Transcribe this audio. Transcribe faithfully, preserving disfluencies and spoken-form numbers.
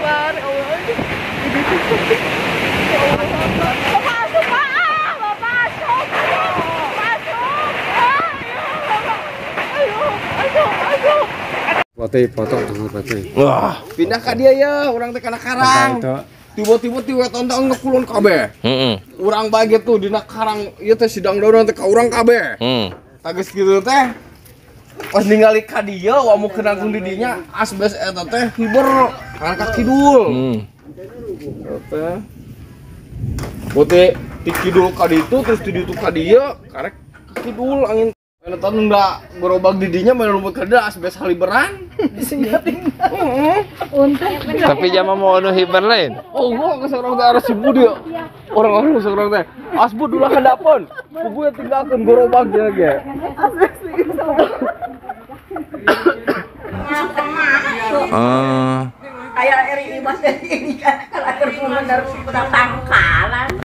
Akbar, ya Allah. Ya Allah. Bapak masuk, Pak. Bapak masuk. Masuk. Ayo, masuk, masuk. Foto foto foto. Wah, pindah ka dia ya, urang teh kana karang. Tiba-tiba tiba tontong ngekulun kabeh. Heeh. Urang bage tuh dina karang ieu teh sidang daun teh ka urang kabeh. Hmm. Tages kitu teh pas ningali ka dia wamu kenanggung di dinya asbes eta teh hiber karena ka kidul. Hmm. Teh. Bote ti kidul ka ditu terus ti ditu ka dia karek ka kidul angin anu tahun enggak gerobak di dinya main rumput kada asbes haliberan. Tapi jama mau anu hiber lain. Oh, gua ke seorang teh arah si Budi. Orang-orang seorang teh. Asbud ulah ka dapon. Bubu yang tinggalkeun gerobak dia ge. Oh. Kayak R I Mas dari ini kan kalau akhir pun dari pangkalan.